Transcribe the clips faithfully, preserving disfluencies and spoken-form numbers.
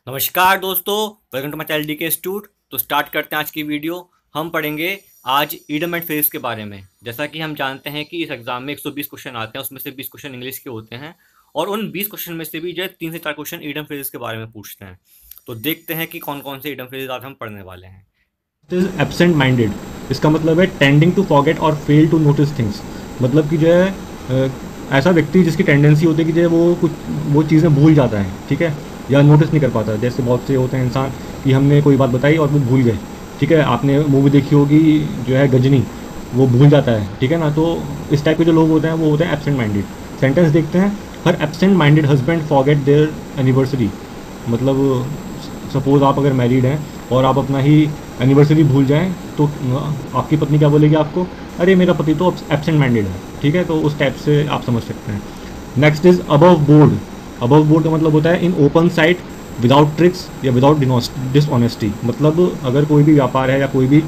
नमस्कार दोस्तों, welcome to my channel D K institute. तो स्टार्ट करते हैं आज की वीडियो। हम पढ़ेंगे आज ईडम एंड फ्रेज के बारे में। जैसा कि हम जानते हैं कि इस एग्जाम में एक सौ बीस क्वेश्चन आते हैं, उसमें से बीस क्वेश्चन इंग्लिश के होते हैं और उन बीस क्वेश्चन में से भी जो है तीन से चार क्वेश्चन ईडम फ्रेज के बारे में पूछते हैं। तो देखते हैं कि कौन कौन से ईडम फ्रेज आज हम पढ़ने वाले हैं। Is absent minded. इसका मतलब है टेंडिंग टू फॉरगेट और फेल टू नोटिस थिंग्स। मतलब कि जो है अ, ऐसा व्यक्ति जिसकी टेंडेंसी होती है कि जो है वो कुछ वो चीज़ें भूल जाता है, ठीक है, या नोटिस नहीं कर पाता। जैसे बहुत से होते हैं इंसान कि हमने कोई बात बताई और वो भूल गए, ठीक है। आपने मूवी देखी होगी जो है गजनी, वो भूल जाता है, ठीक है ना। तो इस टाइप के जो लोग होते हैं वो होते हैं एब्सेंट माइंडेड। सेंटेंस देखते हैं। हर absent minded husband forget their anniversary. मतलब सपोज़ आप अगर मैरिड हैं और आप अपना ही एनिवर्सरी भूल जाएं तो आपकी पत्नी क्या बोलेगी आपको, अरे मेरा पति तो एब्सेंट माइंडेड है, ठीक है। तो उस टाइप से आप समझ सकते हैं। Next is above board. Above board का मतलब होता है in open sight, without tricks या विदाउट डिसऑनेस्टी। मतलब अगर कोई भी व्यापार है या कोई भी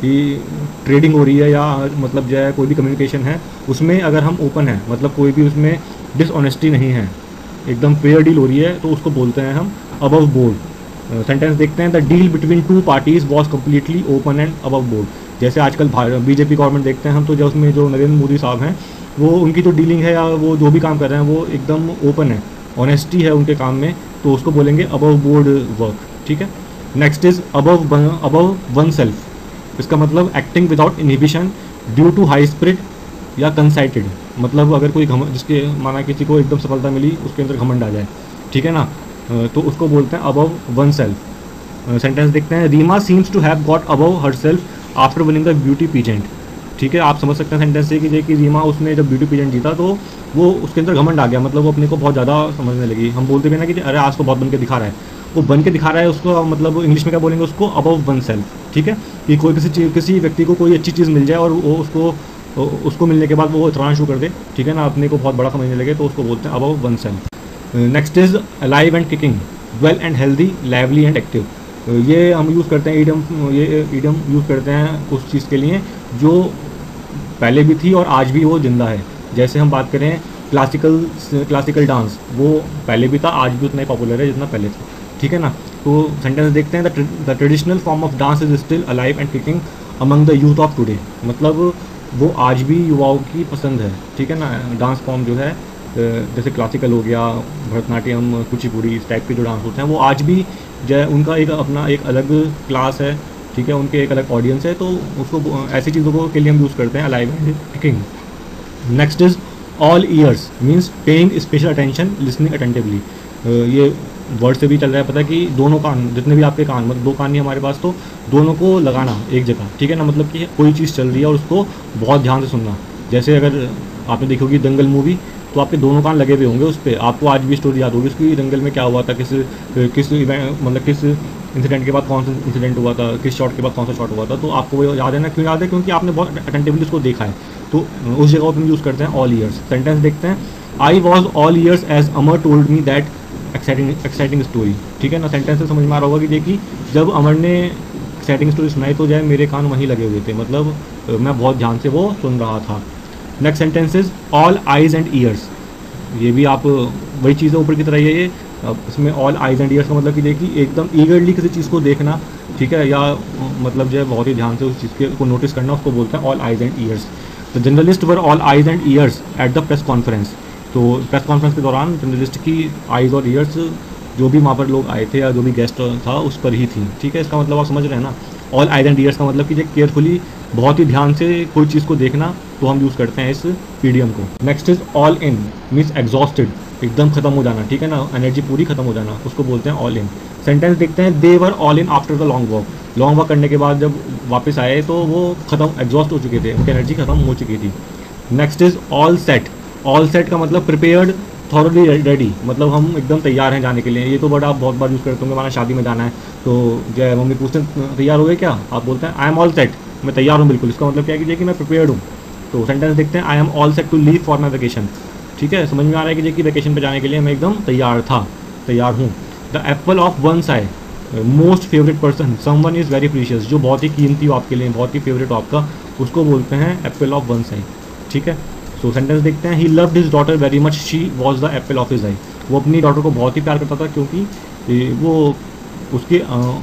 ट्रेडिंग हो रही है या मतलब जो है कोई भी कम्युनिकेशन है, उसमें अगर हम ओपन हैं, मतलब कोई भी उसमें डिसऑनेस्टी नहीं है, एकदम फेयर डील हो रही है, तो उसको बोलते हैं हम अबव बोर्ड। सेंटेंस देखते हैं। The deal between two parties was completely open and above board. जैसे आजकल बीजेपी गवर्नमेंट देखते हैं हम, तो जो उसमें जो नरेंद्र मोदी साहब हैं, वो उनकी जो डीलिंग है या वो जो भी काम कर रहे हैं वो एकदम ओपन है, ऑनेस्टी है उनके काम में, तो उसको बोलेंगे अबव बोर्ड वर्क, ठीक है। Next is above above one self. इसका मतलब acting without inhibition due to high spirit या कंसाइटेड। मतलब अगर कोई घम जिसके माना किसी को एकदम सफलता मिली, उसके अंदर घमंड आ जाए, ठीक है ना, तो उसको बोलते हैं अबव वन सेल्फ। सेंटेंस देखते हैं। Reema seems to have got above her self after winning the beauty pageant. ठीक है, आप समझ सकते हैं सेंटेंस से कि कि रीमा उसने जब ब्यूटी पीजेंट जीता तो वो उसके अंदर घमंड आ गया, मतलब वो अपने को बहुत ज़्यादा समझने लगी। हम बोलते भी ना कि अरे आज तो बहुत बन के दिखा रहा है, वो बन के दिखा रहा है, उसको मतलब इंग्लिश में क्या बोलेंगे, उसको अबव वन सेल्फ, ठीक है। कि कोई किसी चीज़ किसी व्यक्ति को कोई अच्छी चीज़ मिल जाए और वो उसको उसको मिलने के बाद वो इतराना शुरू कर दे, ठीक है ना, अपने को बहुत बड़ा समझने लगे, तो उसको बोलते हैं above one self. Next is alive and kicking, well and healthy, lively and active. ये हम यूज़ करते हैं ईडम, ये ईडम यूज़ करते हैं उस चीज़ के लिए जो पहले भी थी और आज भी वो जिंदा है। जैसे हम बात करें क्लासिकल क्लासिकल डांस, वो पहले भी था, आज भी उतना ही पॉपुलर है जितना पहले था, ठीक है ना। तो सेंटेंस देखते हैं। The traditional form of dance is still alive and kicking among the youth of today. मतलब वो आज भी युवाओं की पसंद है, ठीक है ना। डांस फॉर्म जो है जैसे क्लासिकल हो गया, भरतनाट्यम, कुचिपुड़ी, इस टाइप के जो डांस होते हैं वो आज भी जो है उनका एक अपना एक अलग क्लास है, ठीक है, उनके एक अलग ऑडियंस है, तो उसको ऐसी चीज़ों को के लिए हम यूज़ करते हैं alive and kicking. Next is all ears, means paying special attention, listening attentively. ये वर्ड से भी चल रहा है पता है कि दोनों कान, जितने भी आपके कान, मतलब दो कान नहीं हमारे पास, तो दोनों को लगाना एक जगह, ठीक है ना। मतलब कि कोई चीज़ चल रही है और उसको बहुत ध्यान से सुनना। जैसे अगर आपने देखी होगी दंगल मूवी, तो आपके दोनों कान लगे हुए होंगे उस पर, आपको आज भी स्टोरी याद होगी उसकी, दंगल में क्या हुआ था, किस किस इवेंट, मतलब किस इंसिडेंट के बाद कौन सा इंसिडेंट हुआ था, किस शॉट के बाद कौन सा शॉट हुआ था, तो आपको वो याद है ना। क्यों याद है? क्योंकि आपने बहुत अटेंटिवली उसको देखा है, तो उस जगह पर हम यूज़ करते हैं ऑल ईयर्स। सेंटेंस देखते हैं। I was all ears as Amar told me that exciting exciting story, ठीक है ना। सेंटेंस से समझ में आ रहा होगा कि देखिए जब अमर ने एक्साइटिंग स्टोरी सुनाई तो जो है मेरे कान वहीं लगे हुए थे, मतलब मैं बहुत ध्यान से वो सुन रहा था। Next sentence is all eyes and ears. ये भी आप वही चीज़ है ऊपर की तरह ही है ये। अब इसमें ऑल आइज एंड ईयर्स का मतलब कि देखिए एकदम ईगरली किसी चीज़ को देखना, ठीक है, या मतलब जो है बहुत ही ध्यान से उस चीज़ के को नोटिस करना, उसको बोलते हैं all eyes and ears. The journalist were all eyes and ears at the press conference. तो प्रेस कॉन्फ्रेंस के दौरान जर्नलिस्ट की आइज़ और ईयर्स, जो भी वहाँ पर लोग आए थे या जो भी गेस्ट था उस पर ही थी, ठीक है। इसका मतलब आप समझ रहे हैं ना। ऑल आइज एंड ईयर्स का मतलब कि केयरफुली, बहुत ही ध्यान से कोई चीज़ को देखना, तो हम यूज़ करते हैं इस ईडियम को। Next is all in, means exhausted, एकदम खत्म हो जाना, ठीक है ना, एनर्जी पूरी खत्म हो जाना, उसको बोलते हैं ऑल इन। सेंटेंस देखते हैं। They were all in after the long walk. Long walk करने के बाद जब वापस आए तो वो खत्म, एग्जॉस्ट हो चुके थे, उनकी एनर्जी खत्म हो चुकी थी। Next is all set. All set का मतलब प्रिपेयर्ड, थॉरली रेडी, मतलब हम एकदम तैयार हैं जाने के लिए। ये तो बड़ा आप बहुत बार यूज़ करते होंगे, हमारा शादी में जाना है तो जो है मम्मी पूछते हैं तैयार हो गए क्या, आप बोलते हैं आई एम ऑल सेट, मैं तैयार हूँ बिल्कुल। इसका मतलब क्या कीजिए कि मैं प्रिपेयर्ड हूँ। तो सेंटेंस देखते हैं। I am all set to leave for my vacation, ठीक है, समझ में आ रहा है कि कि वैकेशन पे जाने के लिए मैं एकदम तैयार था, तैयार हूँ। The apple of one eye, most favourite person, someone is very precious, जो बहुत ही कीमती हो आपके लिए, बहुत ही फेवरेट हो आपका, उसको बोलते हैं एप्पल ऑफ वन आई, ठीक है। सो सेंटेंस देखते हैं। He loved his daughter very much, she was the apple of his eye. वो अपनी डॉटर को बहुत ही प्यार करता था क्योंकि कि वो उसके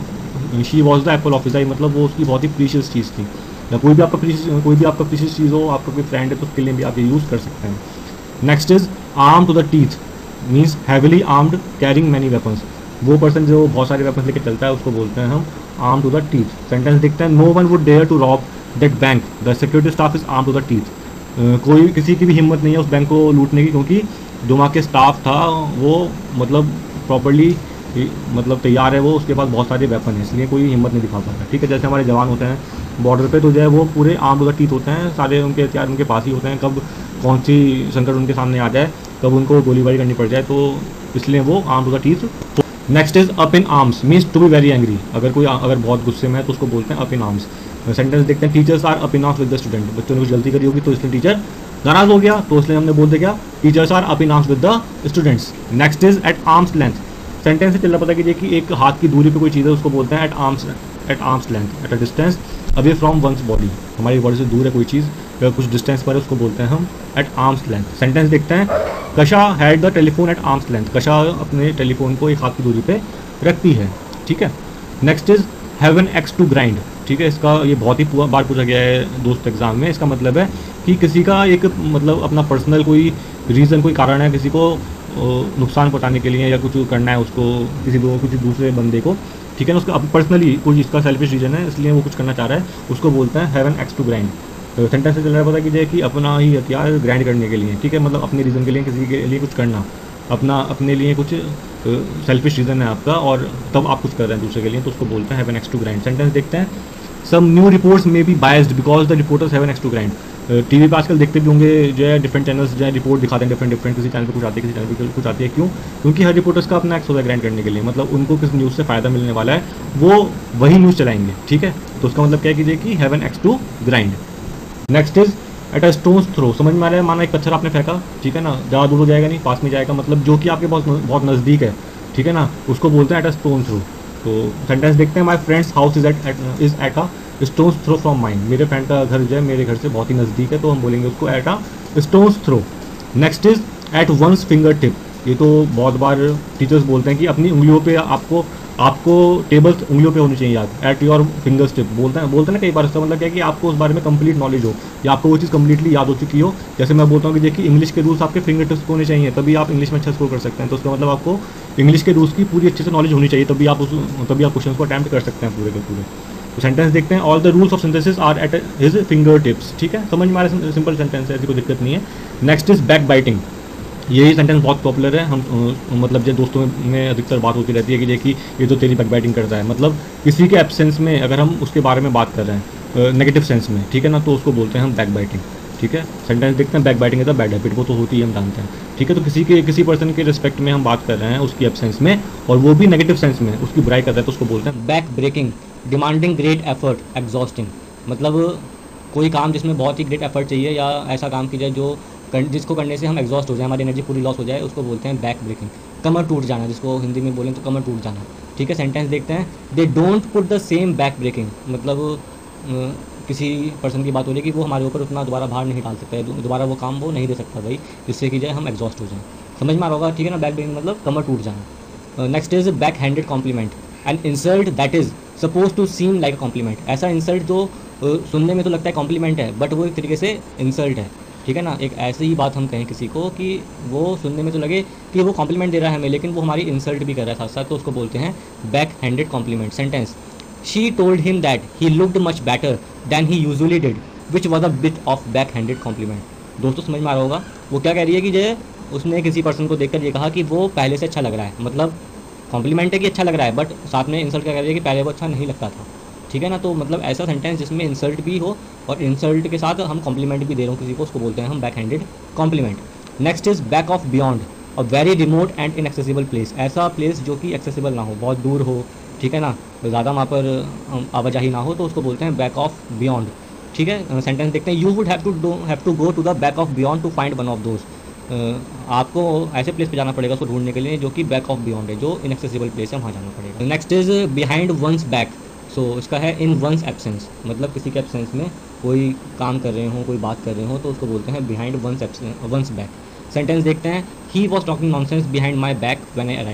she was the apple of his eye, मतलब वो उसकी बहुत ही प्रीशियस चीज़ थी। या कोई भी आपका प्रीशियस कोई भी आपका प्रीशियस चीज़ हो, आपका कोई फ्रेंड है, तो उसके लिए भी आप ये यूज़ कर सकते हैं। Next is arm to the teeth, means heavily armed carrying many weapons. वो पर्सन जो बहुत सारे वेपन्स लेके चलता है उसको बोलते हैं हम arm to the teeth. Sentence देखते हैं, no one would dare to rob that bank, the security staff is arm to the teeth. कोई किसी की भी हिम्मत नहीं है उस बैंक को लूटने की, क्योंकि जो वहाँ के स्टाफ था वो मतलब प्रॉपरली मतलब तैयार है, वो उसके पास बहुत सारे वेपन है, इसलिए कोई हिम्मत नहीं दिखा पाता। ठीक है, जैसे हमारे जवान होते हैं बॉर्डर पे, तो जो है वो पूरे आर्म टू द टीथ होते हैं, सारे उनके हथियार उनके पास ही होते हैं, कब कौन सी संकट उनके सामने आ जाए, कब उनको गोलीबारी करनी पड़ जाए, तो इसलिए वो arm to the teeth. Next is up in arms, means to be very angry. अगर कोई अगर बहुत गुस्से में है तो उसको बोलते हैं अप इन आर्म्स। सेंटेंस देखते हैं, teachers are up in arms with the student. बच्चों ने कुछ गलती करी होगी तो इसलिए टीचर नाराज हो गया, तो इसलिए हमने बोल दिया teachers are up in arms with the students. Next is at arm's length. Sentence से चलना पता कीजिए कि एक हाथ की दूरी पे कोई चीज़ है, उसको बोलते हैं at arm's at arm's length, at a distance away from one's body. हमारी बॉडी से दूर है कोई चीज़, अगर कुछ डिस्टेंस पर है उसको बोलते हैं हम एट आर्म्स लेंथ। सेंटेंस देखते हैं, Kasha had the telephone at arm's length. Kasha अपने टेलीफोन को एक हाथ की दूरी पे रखती है। ठीक है, next is have an axe to grind. ठीक है, इसका ये बहुत ही बार पूछा गया है दोस्त एग्जाम में। इसका मतलब है कि किसी का एक मतलब अपना पर्सनल कोई रीज़न, कोई कारण है किसी को नुकसान पहुंचाने के लिए या कुछ करना है उसको, किसी को किसी दूसरे बंदे को, ठीक है ना, उसका पर्सनली कोई इसका सेल्फिश रीजन है इसलिए वो कुछ करना चाह रहा है, उसको बोलते हैं have an axe to grind. तो सेंटेंस से चल रहा पता कीजिए कि अपना ही हथियार ग्राइंड करने के लिए। ठीक है, मतलब अपने रीज़न के लिए किसी के लिए कुछ करना, अपना अपने लिए कुछ सेल्फिश रीज़न है आपका और तब आप कुछ कर रहे हैं दूसरे के लिए, तो उसको बोलते हैं have an axe to grind. Sentence देखते हैं, सम न्यू रिपोर्ट्स में be biased because the reporters have an axe to grind. TV पे आजकल देखते भी होंगे जो है डिफरेंट चैनल्स जो है रिपोर्ट दिखाते हैं डिफरेंट डिफरेंट, किसी चैनल पे कुछ आती है, किसी चैनल पे कुछ आती है। क्यों? क्योंकि हर रिपोर्टर्स का अपना एक्स होता है ग्राइंड करने के लिए, मतलब उनको किस न्यूज़ से फ़ायदा मिलने वाला है वो वही न्यूज़ चलाएंगे। ठीक है, तो उसका मतलब क्या कीजिए कि have an axe to grind. Next is at a stone's throw. समझ में आ रहा है, माना एक पत्थर आपने फेंका, ठीक है ना, ज़्यादा दूर हो जाएगा नहीं, पास में जाएगा, मतलब जो कि आपके बहुत बहुत नज़दीक है, ठीक है ना, उसको बोलते हैं एट अ स्टोन थ्रो। तो सेंटेंस देखते हैं, my friend's house is at is at a stone's throw from mind. मेरे फ्रेंड का घर जो है मेरे घर से बहुत ही नज़दीक है, तो हम बोलेंगे उसको at a stone's throw. Next is at one's finger tip. ये तो बहुत बार टीचर्स बोलते हैं कि अपनी उंगलियों पे आपको आपको टेबल उंगलियों पे होनी चाहिए याद, एट योर फिंगर्स टिप। बोलते हैं बोलते हैं ना कई बार, इसका मतलब क्या है कि आपको उस बारे में कंप्लीट नॉलेज हो या आपको वो चीज़ कंप्लीटली याद हो चुकी हो। जैसे मैं बोलता हूँ कि देखिए इंग्लिश के रूल्स आपके फिंगर टिप्स होने चाहिए, तभी आप इंग्लिश में अच्छा स्कोर कर सकते हैं। तो उसका मतलब आपको इंग्लिश के रूल्स की पूरी अच्छे से नॉलेज होनी चाहिए, तभी आप उस तभी आप क्वेश्चन को अटैम्प्ट कर सकते हैं पूरे के पूरे। तो सेंटेंस देखते हैं, all the rules of synthesis are at his finger tips. ठीक है, समझ में आ रहा है, सिंपल सेंटेंस है, ऐसी कोई दिक्कत नहीं है। Next is back biting. यही सेंटेंस बहुत पॉपुलर है, हम मतलब जो दोस्तों में अधिकतर बात होती रहती है कि देखिए ये तो तेरी बैक बाइटिंग करता है, मतलब किसी के एब्सेंस में अगर हम उसके बारे में बात कर रहे हैं नेगेटिव सेंस में, ठीक है ना, तो उसको बोलते हैं हम बैक बाइटिंग। ठीक है, सेंटेंस देखते हैं, back biting is a bad habit. वो तो होती है, हम जानते हैं। ठीक है, तो किसी के किसी पर्सन के रिस्पेक्ट में हम बात कर रहे हैं उसकी एब्सेंस में, और वो भी नेगेटिव सेंस में उसकी बुराई कर रहा है, तो उसको बोलते हैं back breaking, demanding great effort, exhausting. मतलब कोई काम जिसमें बहुत ही ग्रेट एफर्ट चाहिए या ऐसा काम किया जाए जो जिसको करने से हम एग्जॉस्ट हो जाए, हमारी एनर्जी पूरी लॉस हो जाए, उसको बोलते हैं बैक ब्रेकिंग। कमर टूट जाना, जिसको हिंदी में बोलें तो कमर टूट जाना। ठीक है, सेंटेंस देखते हैं, they don't put the same back breaking. मतलब किसी पर्सन की बात हो रही है कि वो हमारे ऊपर उतना दोबारा भार नहीं डाल सकता है, दोबारा वो काम वो नहीं दे सकता भाई, जिससे कि जाए हम एग्जॉस्ट हो जाएँ। समझ में आ रहा होगा, ठीक है ना, बैक ब्रेकिंग मतलब कमर टूट जाना। Next is back handed compliment, an insult that is suppose to seem like compliment. ऐसा इंसल्ट जो सुनने में तो लगता है कॉम्प्लीमेंट है, बट वो एक तरीके से इंसल्ट है। ठीक है ना, एक ऐसी ही बात हम कहें किसी को कि वो सुनने में तो लगे कि वो कॉम्प्लीमेंट दे रहा है हमें, लेकिन वो हमारी इंसल्ट भी कर रहा है साथ साथ, तो उसको बोलते हैं back handed compliment. Sentence, she told him that he looked much better than he usually did, which was a bit of back handed compliment. दोस्तों समझ में आ रहा होगा, वो क्या कह रही है कि जो उसने किसी पर्सन को देखकर ये कहा कि वो पहले से अच्छा लग रहा है, मतलब कॉम्प्लीमेंट है कि अच्छा लग रहा है, बट साथ में इंसल्ट क्या कह रही है कि पहले वो अच्छा नहीं लगता था। ठीक है ना, तो मतलब ऐसा सेंटेंस जिसमें इंसल्ट भी हो और इंसल्ट के साथ हम कॉम्प्लीमेंट भी दे रहे हो किसी को, उसको बोलते हैं हम back handed compliment. Next is back of beyond, a very remote and inaccessible place. ऐसा प्लेस जो कि एक्सेसिबल ना हो, बहुत दूर हो, ठीक है ना, ज़्यादा वहाँ पर आवाजाही ना हो, तो उसको बोलते हैं बैक ऑफ बियॉन्ड। ठीक है, सेंटेंस देखते हैं, you would have to have to go to the back of beyond to find one of those. आपको ऐसे प्लेस पे जाना पड़ेगा उसको ढूंढने के लिए जो कि बैक ऑफ बियॉन्ड है, जो इनएक्सेसिबल प्लेस है, वहाँ जाना पड़ेगा। Next is behind one's back. So so, इसका है इन वंस एब्सेंस, मतलब किसी के एब्सेंस में कोई काम कर रहे हो, कोई बात कर रहे हो, तो उसको बोलते हैं behind one's one's back. Sentence देखते हैं, he was talking nonsense behind my back when I arrived.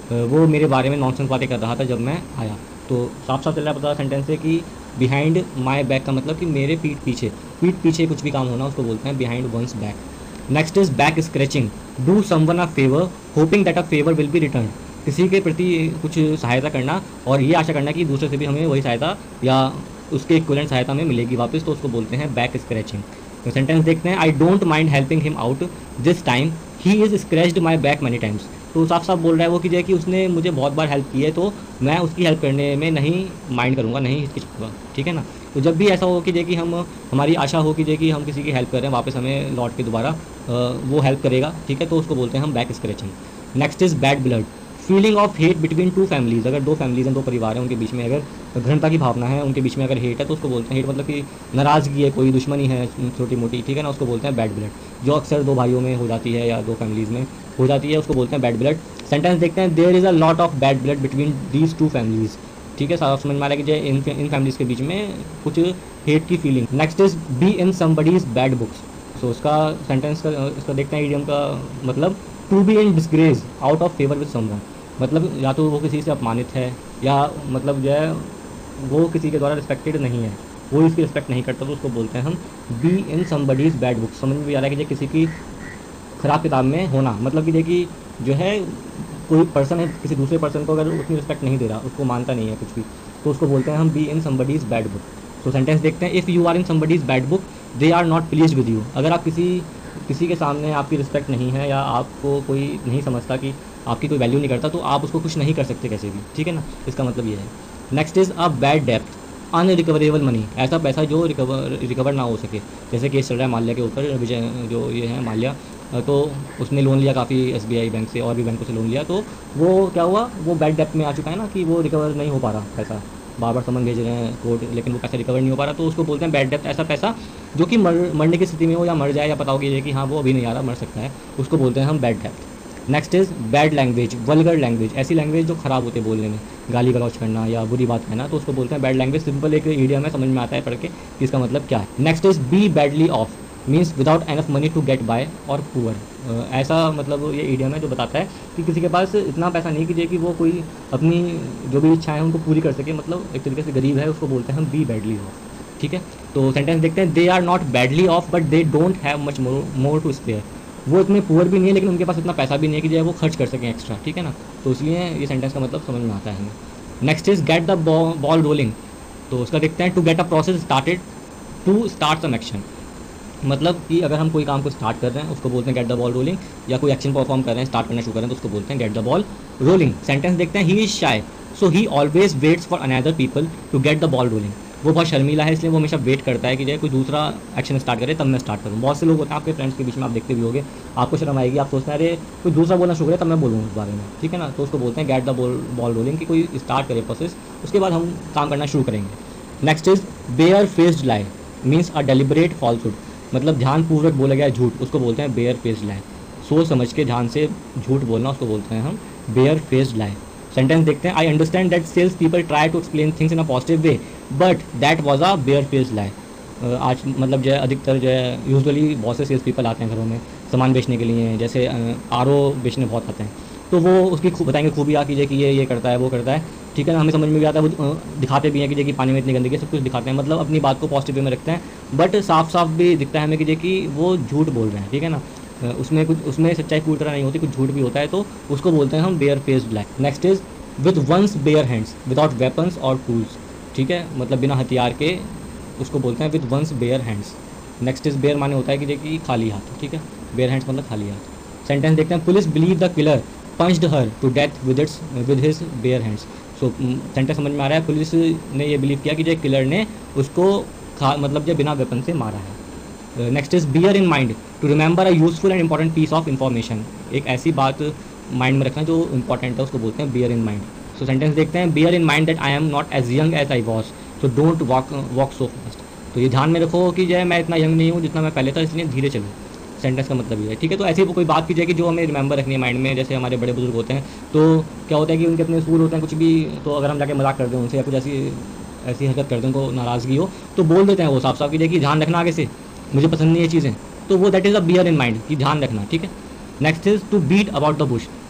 वो मेरे बारे में नॉनसेंस बातें कर रहा था जब मैं आया। तो साफ साफ चल रहा पता सेंटेंस से कि बिहाइंड माई बैक का मतलब कि मेरे पीठ पीछे, पीठ पीछे कुछ भी काम होना उसको बोलते हैं behind one's back. Next is back scratching, do someone a favour hoping that a favour will be return, किसी के प्रति कुछ सहायता करना और ये आशा करना कि दूसरे से भी हमें वही सहायता या उसके इक्वलेंट सहायता में मिलेगी वापस, तो उसको बोलते हैं बैक स्क्रैचिंग। तो सेंटेंस देखते हैं, I don't mind helping him out this time, he is scratched my back many times. तो साफ साफ बोल रहा है वो कि जो है कि उसने मुझे बहुत बार हेल्प की है, तो मैं उसकी हेल्प करने में नहीं माइंड करूँगा, नहीं हिचकिचाऊंगा, ठीक है ना। तो जब भी ऐसा हो कि जो कि हम हमारी आशा हो कि जो कि हम किसी की हेल्प कर रहे हैं वापस हमें लौट के दोबारा वो हेल्प करेगा, ठीक है, तो उसको बोलते हैं हम back scratching. Next is bad blood, feeling of hate between two families, अगर दो फैमिलीज हैं, दो परिवार हैं, उनके बीच में अगर घृणता की भावना है, उनके बीच में अगर हेट है तो उसको बोलते हैं, हेट मतलब कि नाराज़गी है, कोई दुश्मनी है छोटी मोटी, ठीक है ना, उसको बोलते हैं बैड ब्लड, जो अक्सर दो भाइयों में हो जाती है या दो फैमिलीज़ में हो जाती है, उसको बोलते हैं बैड ब्लड। सेंटेंस देखते हैं, there is a lot of bad blood between these two families, ठीक है, साफ समझ में आ रहा है कि जो इन इन फैमिलीज़ के बीच में कुछ हेट की feeling. Next is be in somebody's bad books, so उसका सेंटेंस का इसका देखते हैं इडियम का मतलब, to be in disgrace out of favour with someone, मतलब या तो वो किसी से अपमानित है या मतलब जो है वो किसी के द्वारा रिस्पेक्टेड नहीं है, वो इसकी रिस्पेक्ट नहीं करता, तो उसको बोलते हैं हम be in somebody's bad book. समझ में भी आ रहा है कि जो किसी की ख़राब किताब में होना, मतलब कि देखिए जो है कोई पर्सन है किसी दूसरे पर्सन को अगर उतनी रिस्पेक्ट नहीं दे रहा, उसको मानता नहीं है कुछ भी, तो उसको बोलते हैं हम be in somebody's bad book. तो सेंटेंस देखते हैं, if you are in somebody's bad book they are not pleased with you, अगर आप किसी किसी के सामने आपकी रिस्पेक्ट नहीं है या आपको कोई नहीं समझता कि आपकी कोई वैल्यू नहीं करता, तो आप उसको खुश नहीं कर सकते कैसे भी, ठीक है ना, इसका मतलब ये है। नेक्स्ट इज़ अ बैड डेप्थ, अनरिकवरेबल मनी, ऐसा पैसा जो रिकवर रिकवर ना हो सके, जैसे केस चल रहा है माल्या के ऊपर, विजय जो ये है माल्या, तो उसने लोन लिया काफ़ी एसबीआई बैंक से और भी बैंकों से लोन लिया, तो वो क्या हुआ, वो बैड डेप्थ में आ चुका है ना, कि वो रिकवर नहीं हो पा रहा पैसा, बार बार समन भेज रहे हैं कोर्ट लेकिन वो पैसा रिकवर नहीं हो पा रहा, तो उसको बोलते हैं बैड डेप्थ, ऐसा पैसा जो कि मर मरने की स्थिति में हो या मर जाए या पता हो कि कि हाँ वो अभी नहीं आ रहा, मर सकता है, उसको बोलते हैं हम बैड डेप्थ। Next is bad language, vulgar language, ऐसी लैंग्वेज जो ख़राब होती है बोलने में, गाली गलौज करना या बुरी बात कहना, तो उसको बोलते हैं बैड लैंग्वेज। सिंपल एक इडियम है, समझ में आता है पढ़ के कि इसका मतलब क्या है। Next is be badly off, means without enough money to get by और पुअर, ऐसा मतलब ये इडियम है जो बताता है कि किसी के पास इतना पैसा नहीं कीजिए कि वो कोई अपनी जो भी इच्छाएं हैं उनको पूरी कर सके, मतलब एक तरीके से गरीब है, उसको बोलते हैं हम बी बैडली ऑफ, ठीक है। तो सेंटेंस देखते हैं, they are not badly off but they don't have much more more to spare, वो इतने पुअर भी नहीं है लेकिन उनके पास इतना पैसा भी नहीं है कि जो है वो खर्च कर सकें एक्स्ट्रा, ठीक है ना, तो इसलिए ये सेंटेंस का मतलब समझ में आता है हमें। Next is get the ball rolling, तो उसका देखते हैं, to get a process started to start some action, मतलब कि अगर हम कोई काम को स्टार्ट कर रहे हैं उसको बोलते हैं गेट द बॉल रोलिंग, या कोई एक्शन परफॉर्म कर रहे हैं स्टार्ट करना शुरू कर रहे हैं तो उसको बोलते हैं get the ball rolling. Sentence देखते हैं, he is shy so he always waits for another people to get the ball rolling, वो बहुत शर्मीला है इसलिए वो हमेशा वेट करता है कि जो कोई दूसरा एक्शन स्टार्ट करे तब मैं स्टार्ट करूँ। बहुत से लोग होते हैं आपके फ्रेंड्स के बीच में, आप देखते भी होंगे, आपको शर्म आएगी, आप सोचते हैं अरे कोई दूसरा बोलना शुरू करे तब मैं बोलूँ उस बारे में, ठीक है ना, तो उसको बोलते हैं get the ball ball rolling, कि कोई स्टार्ट करे प्रोसेस उसके बाद हम काम करना शुरू करेंगे। Next is bare faced lie, means a deliberate falsehood, मतलब ध्यानपूर्वक बोला गया झूठ, उसको बोलते हैं बेयर फेस्ड लाई, सोच समझ के ध्यान से झूठ बोलना उसको बोलते हैं हम बेयर फेस्ड लाई। सेंटेंस देखते हैं, I understand that sales people try to explain things in a positive way but that was a bare faced lie. आज मतलब जो है अधिकतर जो है यूजुअली बहुत से सेल्स पीपल आते हैं घरों में सामान बेचने के लिए, जैसे आर ओ बेचने बहुत आते हैं, तो वो उसकी खूब बताएंगे खूबियाँ कीजिए कि ये ये करता है वो करता है, ठीक है ना, हमें समझ में भी आता है, वो दिखाते भी हैं कि देखिए पानी में इतनी गंदगी, सब कुछ दिखाते हैं, मतलब अपनी बात को पॉजिटिव वे में रखते हैं, बट साफ साफ भी दिखता है हमें कि देखिए वो झूठ बोल रहे हैं, ठीक है ना, उसमें कुछ उसमें सच्चाई पूरी तरह नहीं होती, कुछ झूठ भी होता है, तो उसको बोलते हैं हम bare faced lie. Next is with one's bare hands without weapons और टूल्स, ठीक है, मतलब बिना हथियार के, उसको बोलते हैं with one's bare hands. Next is bare माने होता है कि देखिए खाली हाथ, ठीक है, बेयर हैंड्स मतलब खाली हाथ। सेंटेंस देखते हैं, police believe the killer punched her to death with its with his bare hands, so sentence समझ में आ रहा है, पुलिस ने ये बिलीव किया कि जो किलर ने उसको खा मतलब जो बिना वेपन से मारा है। Next is bear in mind to remember a useful and important piece of information, एक ऐसी बात माइंड में रखना जो इंपॉर्टेंट है, उसको बोलते हैं bear in mind. So sentence देखते हैं, bear in mind that I am not as young as I was so don't walk walk so fast, तो ये ध्यान में रखो कि जो है मैं इतना यंग नहीं हूँ जितना मैं पहले था, इसलिए धीरे चलो, सेंटेंस का मतलब ये है, ठीक है। तो ऐसी कोई बात की जाए कि जो हमें रिमेंबर रखनी है माइंड में, जैसे हमारे बड़े बुजुर्ग होते हैं तो क्या होता है कि उनके अपने स्कूल होते हैं कुछ भी, तो अगर हम जाके मजाक कर दें उनसे या कुछ ऐसी ऐसी हरकत कर दें, उनको नाराज़गी हो तो बोल देते हैं वो साफ साफ की जाए कि ध्यान रखना आगे से, मुझे पसंद नहीं है चीज़ें, तो वो that is a bear in mind कि ध्यान रखना, ठीक है। Next is to beat about the bush,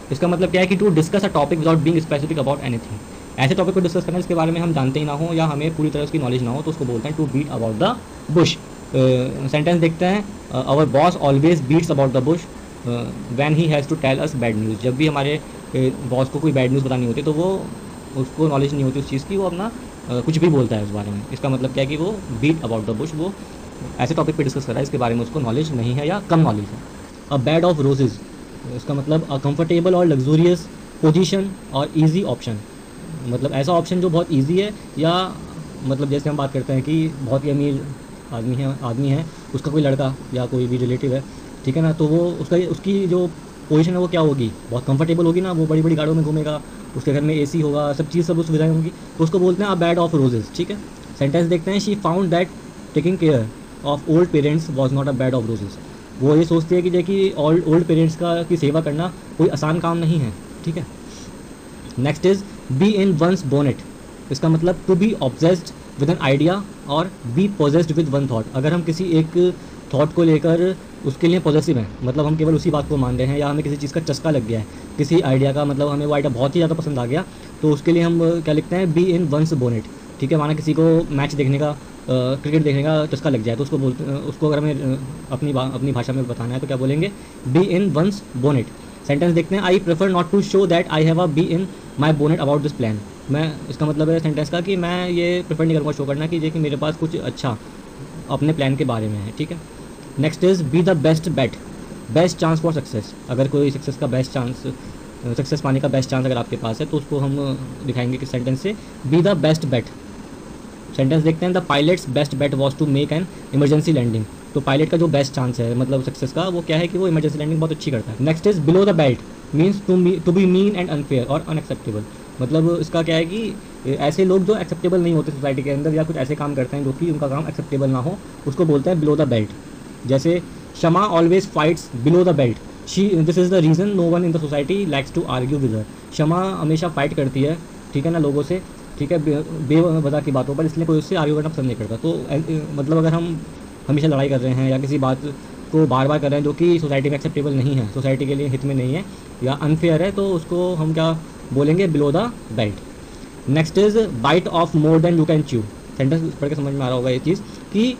इसका मतलब क्या है कि to discuss a topic without being specific about anything, ऐसे टॉपिक को डिस्कस करना जिसके बारे में हम जानते ही ना हो या हमें पूरी तरह उसकी नॉलेज ना हो, तो उसको बोलते हैं to beat about the bush. Sentence देखते हैं, our boss always beats about the bush when he has to tell us bad news. जब भी हमारे बॉस uh, को कोई बैड न्यूज़ बतानी होती है तो वो उसको नॉलेज नहीं होती उस चीज़ की, वो अपना uh, कुछ भी बोलता है उस बारे में। इसका मतलब क्या है कि वो बीट अबाउट द बुश, वो ऐसे टॉपिक पे डिस्कस कर रहा है इसके बारे में उसको नॉलेज नहीं है या कम नॉलेज है। अ बेड ऑफ रोजेज़, इसका मतलब अ कंफर्टेबल और लग्जूरियस पोजीशन और इजी ऑप्शन, मतलब ऐसा ऑप्शन जो बहुत इजी है, या मतलब जैसे हम बात करते हैं कि बहुत ही अमीर आदमी है आदमी है उसका कोई लड़का या कोई भी रिलेटिव है, ठीक है ना, तो वो उसका उसकी जो पोजीशन है वो क्या होगी, बहुत कंफर्टेबल होगी ना, वो बड़ी बड़ी गाड़ियों में घूमेगा, उसके घर में एसी होगा, सब चीज़ सब सुविधाएं होंगी, तो उसको बोलते हैं अ बेड ऑफ रोजेज़। ठीक है, सेंटेंस देखते हैं, she found that taking care of old parents was not a bed of roses. वो ये सोचती है कि देखिए ओल्ड ओल्ड पेरेंट्स का की सेवा करना कोई आसान काम नहीं है। ठीक है, next is bee in one's bonnet, इसका मतलब to be obsessed with an idea और be possessed with one thought. अगर हम किसी एक थॉट को लेकर उसके लिए पॉजिटिव हैं, मतलब हम केवल उसी बात को मान रहे हैं, या हमें किसी चीज़ का चस्का लग गया है, किसी आइडिया का, मतलब हमें वो आइडिया बहुत ही ज़्यादा पसंद आ गया, तो उसके लिए हम क्या लिखते हैं, बी इन वंस बोनेट। ठीक है, माना किसी को मैच देखने का, क्रिकेट देखने का चस्का लग जाए, तो उसको बोलते उसको अगर हमें अपनी अपनी भाषा में बताना है तो क्या बोलेंगे, bee in one's bonnet. Sentence देखते हैं, I prefer not to show that I have a bee in my bonnet about this plan. मैं इसका मतलब है सेंटेंस का कि मैं ये प्रेफर नहीं करूँगा शो करना कि देखिए मेरे पास कुछ अच्छा अपने प्लान के बारे में है। ठीक है, next is be the best bet, best chance for success. अगर कोई सक्सेस का बेस्ट चांस, सक्सेस पाने का बेस्ट चांस अगर आपके पास है तो उसको हम दिखाएंगे किस सेंटेंस से, be the best bet. Sentence देखते हैं, the pilot's best bet was to make an emergency landing. तो पायलट का जो बेस्ट चांस है मतलब सक्सेस का, वो क्या है कि वो इमरजेंसी लैंडिंग बहुत अच्छी करता है। Next is below the belt means to to be mean and unfair और अनएक्सेप्टेबल। मतलब इसका क्या है कि ऐसे लोग जो एक्सेप्टेबल नहीं होते सोसाइटी के अंदर, या कुछ ऐसे काम करते हैं जो कि उनका काम एक्सेप्टेबल ना हो, उसको बोलते हैं बिलो द बेल्ट। जैसे Shama always fights below the belt, she this is the reason no one in the society likes to argue with her. Shama हमेशा फाइट करती है, ठीक है ना, लोगों से, ठीक है, बेवजह की बातों पर, इसलिए कोई उससे आर्ग्यू करना पसंद नहीं करता। तो मतलब अगर हम हमेशा लड़ाई कर रहे हैं या किसी बात को बार बार कर रहे हैं जो कि सोसाइटी में एक्सेप्टेबल नहीं है, सोसाइटी के लिए हित में नहीं है या अनफेयर है, तो उसको हम क्या बोलेंगे, below the belt. Next is bite off more than you can chew. Sentence पढ़ के समझ में आ रहा होगा ये चीज़ कि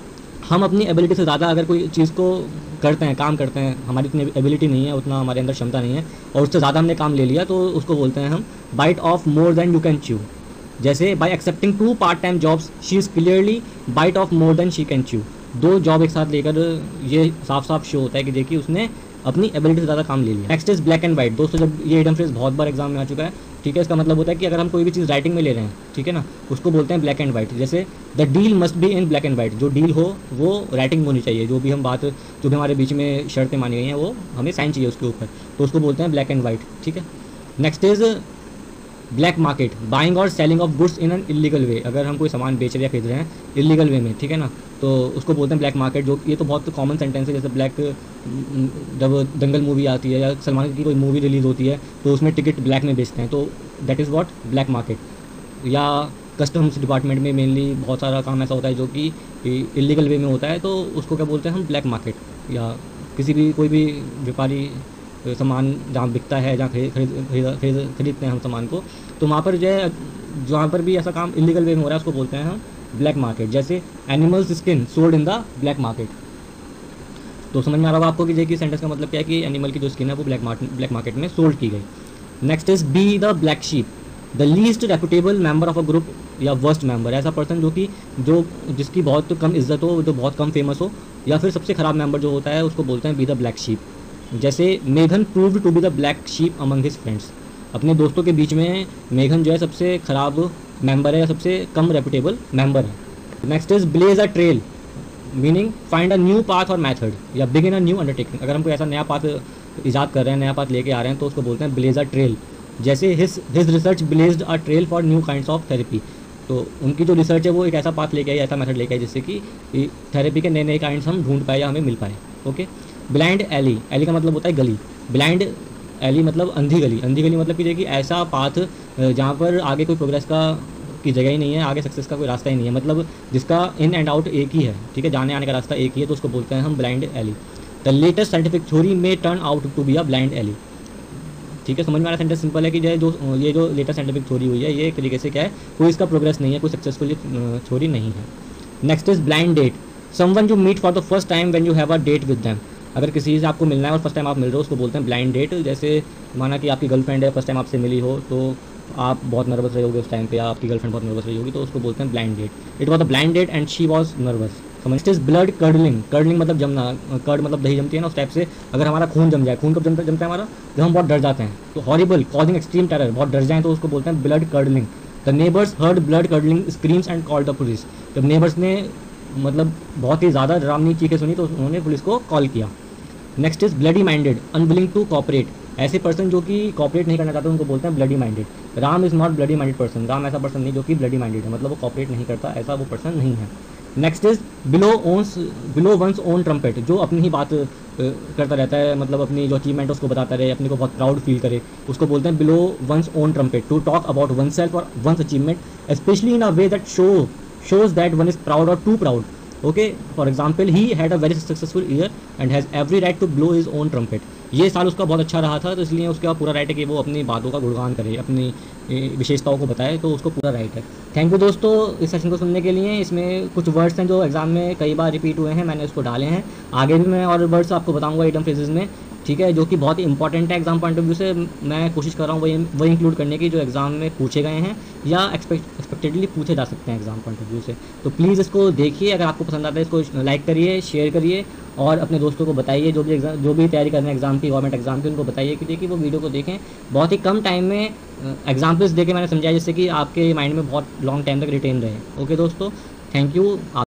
हम अपनी एबिलिटी से ज़्यादा अगर कोई चीज़ को करते हैं, काम करते हैं, हमारी इतनी एबिलिटी नहीं है, उतना हमारे अंदर क्षमता नहीं है, और उससे ज़्यादा हमने काम ले लिया, तो उसको बोलते हैं हम bite off more than you can chew. जैसे by accepting two part time jobs she is clearly bite off more than she can chew. दो जॉब एक साथ लेकर ये साफ साफ शो होता है कि देखिए उसने अपनी एबिलिटी से ज़्यादा काम ले लिया। Next is black and white. दोस्तों जब ये इडम फ्रेज बहुत बार एग्जाम में आ चुका है, ठीक है, इसका मतलब होता है कि अगर हम कोई भी चीज़ राइटिंग में ले रहे हैं, ठीक है ना, उसको बोलते हैं ब्लैक एंड वाइट। जैसे the deal must be in black and white, जो डील हो वो राइटिंग होनी चाहिए, जो भी हम बात, जो भी हमारे बीच में शर्तें मानी गई हैं वो हमें साइन चाहिए उसके ऊपर, तो उसको बोलते हैं ब्लैक एंड वाइट। ठीक है, next is black market, buying और selling of goods in an illegal way. अगर हम कोई सामान बेच रहे या खरीद रहे हैं इलीगल वे में, ठीक है ना, तो उसको बोलते हैं ब्लैक मार्केट। जो ये तो बहुत कॉमन सेंटेंस है। जैसे ब्लैक, जब दंगल मूवी आती है या सलमान की कोई मूवी रिलीज़ होती है तो उसमें टिकट ब्लैक में बेचते हैं, तो that is what black market. या कस्टम्स डिपार्टमेंट में मेनली बहुत सारा काम ऐसा होता है जो कि इलीगल वे में होता है, तो उसको क्या बोलते हैं हम, ब्लैक मार्केट। या किसी भी कोई भी व्यापारी सामान जहाँ बिकता है, जहाँ खरीद खरीद खरीद खरीदते हैं हम सामान को, तो वहाँ पर जो है, जहाँ पर भी ऐसा काम इलीगल वे में हो रहा है उसको बोलते हैं हम ब्लैक मार्केट। जैसे animals skin sold in the black market. तो समझ में आ रहा होगा आपको कि देखिए सेंटेंस का मतलब क्या है कि एनिमल की जो स्किन है वो ब्लैक मार्केट ब्लैक मार्केट में सोल्ड की गई। Next is be the black sheep, the least reputable member of a group या वर्स्ट मेंबर। ऐसा पर्सन जो कि जो जिसकी बहुत कम इज्जत हो, जो बहुत कम फेमस हो, या फिर सबसे ख़राब मेंबर जो होता है उसको बोलते हैं बी द ब्लैक शीप। जैसे मेघन proved to be the black sheep among his friends. अपने दोस्तों के बीच में मेघन जो है सबसे ख़राब मेंबर है या सबसे कम रेपुटेबल मेंबर है। Next is blaze a trail, meaning find a new path और मैथड या बिगिन अ न्यू अंडरटेकिंग। अगर हम कोई ऐसा नया पाथ ईजाद कर रहे हैं, नया पाथ लेके आ रहे हैं, तो उसको बोलते हैं ब्लेज अ ट्रेल। जैसे his his research blazed a trail for new kinds of therapy. तो उनकी जो रिसर्च है वो एक ऐसा पाथ लेके आई, ऐसा मेथड लेके आई जिससे कि थेरेपी के नए नए काइंड्स हम ढूंढ पाए या हमें मिल पाए। ओके, ब्लाइंड एली, एली का मतलब होता है गली, ब्लाइंड एली मतलब अंधी गली। अंधी गली मतलब कि देखिए ऐसा पाथ जहाँ पर आगे कोई प्रोग्रेस का की जगह ही नहीं है, आगे सक्सेस का कोई रास्ता ही नहीं है, मतलब जिसका इन एंड आउट एक ही है, ठीक है, जाने आने का रास्ता एक ही है, तो उसको बोलते हैं हम blind alley. The latest scientific theory may turn out to be a blind alley. ठीक है, समझ में आ रहा सेंटेंस सिंपल है कि जो जो ये जो लेटेस्ट साइंटिफिक थ्योरी हुई है ये एक तरीके से क्या है, कोई इसका प्रोग्रेस नहीं है, कोई सक्सेसफुली थ्योरी नहीं है। Next is blind date, someone you meet for the first time when you have a date with them. अगर किसी से आपको मिलना है और फर्स्ट टाइम आप मिल रहे हो उसको बोलते हैं ब्लाइंड डेट। जैसे माना कि आपकी गर्लफ्रेंड है, फर्स्ट टाइम आपसे मिली हो तो आप बहुत नर्वस रहे होगे उस टाइम पे, या आपकी गर्लफ्रेंड बहुत नर्वस रही होगी, तो उसको बोलते हैं blind date. It was a blind date and she was nervous. समझते इज ब्लड कर्डलिंग, कर्डलिंग मतलब जमना, कर्ड मतलब दही जमती है ना, उस टाइप से अगर हमारा खून जम जाए, खून कब जमता जमता है हमारा, जब हम बहुत डर जाते हैं। तो हॉरिबल, कॉजिंग एक्सट्रीम टेरर, बहुत डर जाएं तो उसको बोलते हैं blood curdling. The neighbours heard blood curdling screams and called the police. जब नेबर्स ने मतलब बहुत ही ज़्यादा डरावनी चीखें सुनी तो उन्होंने पुलिस को कॉल किया। Next is bloody minded, unwilling to cooperate. ऐसे पर्सन जो कि कॉपरेट नहीं करना चाहते उनको बोलते हैं bloody minded. Ram is not bloody minded person, Ram ऐसा पर्सन नहीं जो कि ब्लडी माइंडेड है, मतलब वो कॉपरेट नहीं करता, ऐसा वो पर्सन नहीं है। Next is blow one's blow one's own trumpet, जो अपनी ही बात करता रहता है, मतलब अपनी जो अचीवमेंट है उसको बताता रहे, अपने को बहुत प्राउड फील करे, उसको बोलते हैं blow one's own trumpet. To talk about oneself or one's achievement specially in a way that show shows that one is proud or too proud. Okay, for example he had a very successful year and has every right to blow his own trumpet. ये साल उसका बहुत अच्छा रहा था तो इसलिए उसका पूरा राइट है कि वो अपनी बातों का गुणगान करे, अपनी विशेषताओं को बताए, तो उसको पूरा राइट है। थैंक यू दोस्तों इस सेशन को सुनने के लिए। इसमें कुछ वर्ड्स हैं जो एग्जाम में कई बार रिपीट हुए हैं, मैंने उसको डाले हैं। आगे भी मैं और वर्ड्स आपको बताऊंगा इडम फ्रेजेस में, ठीक है, जो कि बहुत ही इंपॉर्टेंट है एग्जाम पॉइंट ऑफ व्यू से। मैं कोशिश कर रहा हूँ वही वही इंक्लूड करने की जो एग्जाम में पूछे गए हैं या एक्सपेक्ट एक्सपेक्टेडली पूछे जा सकते हैं एग्जाम पॉइंट ऑफ व्यू से। तो प्लीज़ इसको देखिए, अगर आपको पसंद आता है इसको लाइक करिए, शेयर करिए और अपने दोस्तों को बताइए जो भी एग्जाम जो भी तैयारी कर रहे हैं एग्जाम की, गवर्नमेंट एग्जाम की, उनको बताइए कि देखिए वो वीडियो को देखें। बहुत ही कम टाइम में एग्जाम्पल्स देके मैंने समझाया जिससे कि आपके माइंड में बहुत लॉन्ग टाइम तक रिटेन रहे। ओके दोस्तों, थैंक यू।